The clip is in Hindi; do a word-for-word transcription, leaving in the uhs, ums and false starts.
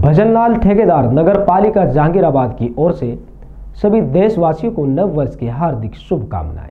भजनलाल ठेकेदार नगर पालिका जहांगीराबाद की ओर से सभी देशवासियों को नव वर्ष की हार्दिक शुभकामनाएं।